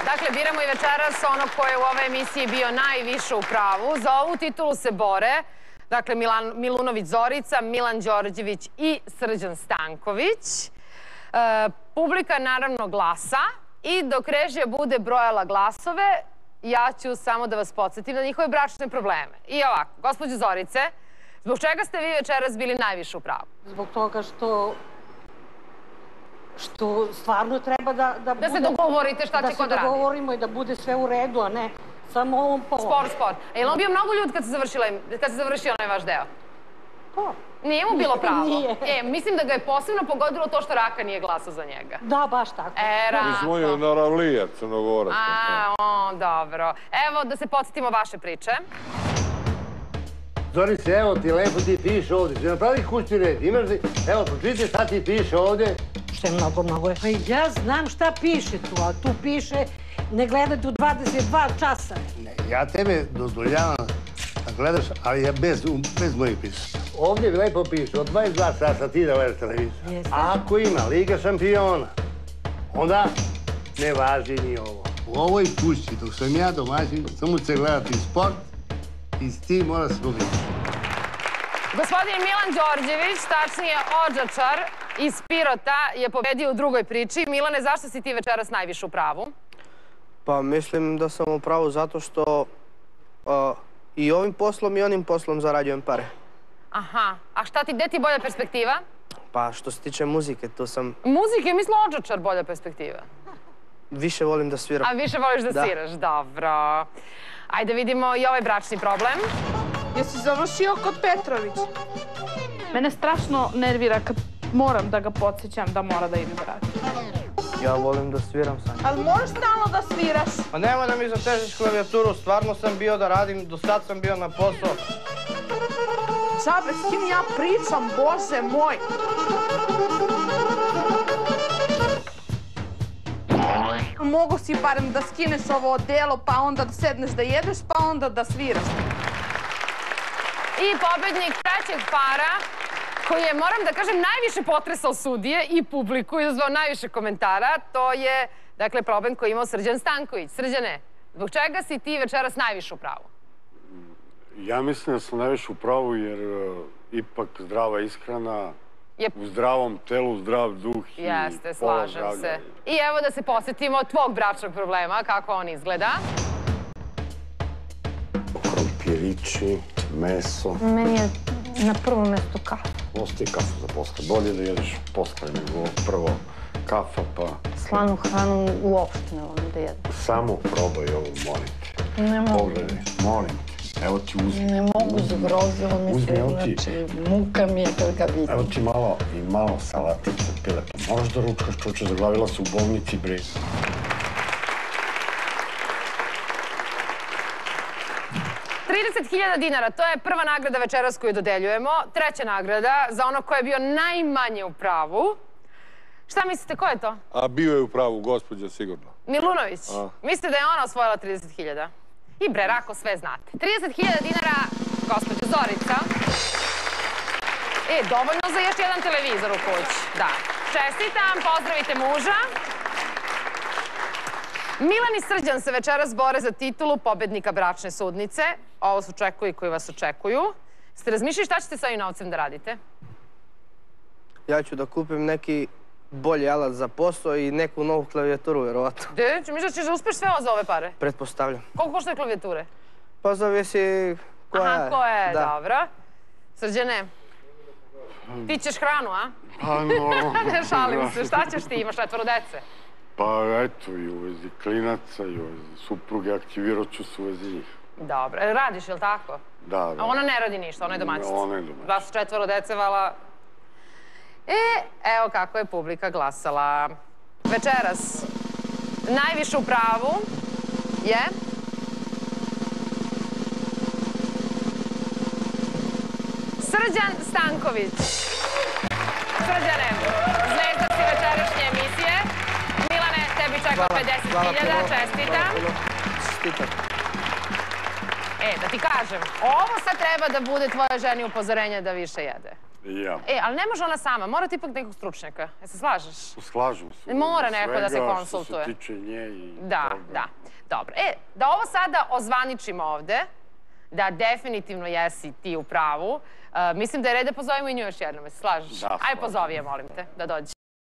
Dakle, biramo i večeras onog ko je u ovoj emisiji bio najviše u pravu. Za ovu titulu se bore, dakle, Milunović Zorica, Milan Đorđević i Srđan Stanković. Publika naravno glasa i dok režija bude brojala glasove, ja ću samo da vas podsjetim na njihove bračne probleme. I ovako, gospođo Zorice, zbog čega ste vi večeras bili najviše u pravu? Zbog toga što stvarno treba da se dogovorite šta će ko da radi. Da se dogovorimo i da bude sve u redu, a ne samo ovom polom. Spor. Je li on bio mnogo ljud kad se završio onaj vaš deo? To. Nije mu bilo pravo? Nije. Mislim da ga je posebno pogodilo to što Raka nije glasao za njega. Da, baš tako. Mislim, on je naravlija Crnogorac. Dobro. Evo da se podsjetimo vaše priče. Zorice, evo ti, lepo ti piše ovdje. Ti napravi kućni red. Imaš li, evo, pročitaj šta ti piše ovdje. Što je mnogo je. Pa ja znam šta piše tu, a tu piše ne gledati u 22 časa. Ja tebe dozvoljavam da gledaš, ali ja bez mojih piša. Ovdje lepo piše, od 22 časa ti da gledaš televizor. A ako ima Liga šampiona, onda ne važi ni ovo. U ovoj kući, dok sam ja domaćin, samo će gledati sport i ti mora se pobiti. Gospodin Milan Đorđević, tačnije Odžačar iz Pirota, je pobedio u drugoj priči. Milane, zašto si ti večeras najviše u pravu? Pa mislim da sam u pravu zato što i ovim poslom i onim poslom zarađujem pare. Aha, a gde ti bolja perspektiva? Pa što se tiče muzike, tu sam... Muzike, mislim Odžačar bolja perspektiva. Više volim da sviram. A više voliš da sviraš, dobro. Ajde vidimo i ovaj bračni problem. Jesi završio kod Petrović? Mene strašno nervira kad moram da ga podsjećam da mora da ide da radi. Ja volim da sviram sam. Ali možeš stalno da sviraš? Pa nemoj da mi zatežeš klavijaturu, stvarno sam bio da radim, do sad sam bio na posao. Čabe, s kim ja pričam, Bože moj! Mogu si barem da skineš ovo odelo, pa onda da sedneš da jedeš, pa onda da sviraš. I pobednik trećeg para, koji je, moram da kažem, najviše potresao sudije i publiku, izazvao najviše komentara, to je, dakle, problem koji je imao Srđan Stanković. Srđane, zbog čega si ti večeras najviše u pravu? Ja mislim da sam najviše u pravu jer ipak zdrava ishrana, u zdravom telu, zdrav duh i Jeste, pola slažem zdravlja. se. I evo da se posjetimo tvog bračnog problema, kako on izgleda. Krompirići, meso. Meni je na prvom mjestu kafa. Ostaje kafu za posle. Bolje da jedeš posle nego prvo kafa pa... Slanu hranu uopšte ne volim da jedem. Samo probaj ovo, molim te. Ne mogu. Pogledaj, molim te. Evo ti uzmi. Ne mogu, zgrozilo mi se, znači muka mi je kad ga vidim. Evo ti malo salatice, pile. Moraš da ručkaš, čuče, zaglavila se u bolnici, bre. $30.000, to je prva nagrada večeras koju dodeljujemo. Treća nagrada za ono ko je bio najmanje u pravu. Šta mislite, ko je to? A bio je u pravu, gospođa, sigurno. Milunović. Mislite da je ona osvojila 30.000? I bre, Rako, sve znate. $30.000, gospođa Zorica. Dovoljno za još jedan televizor u kući. Da. Čestitam, pozdravite muža. Milan i Srđan se večeras bore za titulu pobednika bračne sudnice. Ovo su čekovi koji vas očekuju. Ste razmišljali šta ćete sa ovim novcem da radite? Ja ću da kupim neki bolji alat za posao i neku novu klavijaturu, vjerovatno. Misliš da ćeš da uspeš sve za ove pare? Pretpostavljam. Koliko koštaju klavijature? Pa zavisi koja je. Aha, koja je, dobro. Srđane, ti ćeš hranu, a? Pa no... Ne šalim se, šta ćeš ti, imaš 4 dece? Pa eto, i u vezi klinaca, i u vezi supruge, aktivirat ću se u vezi njih. Dobro, radiš, je li tako? Da. A ona ne radi ništa, ona je domaćica. Ona je domaćica. Vas 4 dece, vala... Evo kako je publika glasala. Večeras najviše u pravu je... Srđan Stanković. Srđane, zvezda si večerašnje emisije. Milane, tebi čeka 50.000, čestitam. Čestitam. Da ti kažem, ovo sad treba da bude tvoja ženi upozorenje da više jede. I ja. Ali ne može ona sama, morate ipak nekog stručnjaka. Jel se slažeš? Slažem se. Mora neko da se konsultuje. Što se tiče nje i... Da. Dobro. Da ovo sada ozvaničimo ovde, da definitivno jesi ti u pravu, mislim da je red da pozovemo i nju još jednom. Jel se slažeš? Da. Ajde, pozovi je, molim te, da dođe.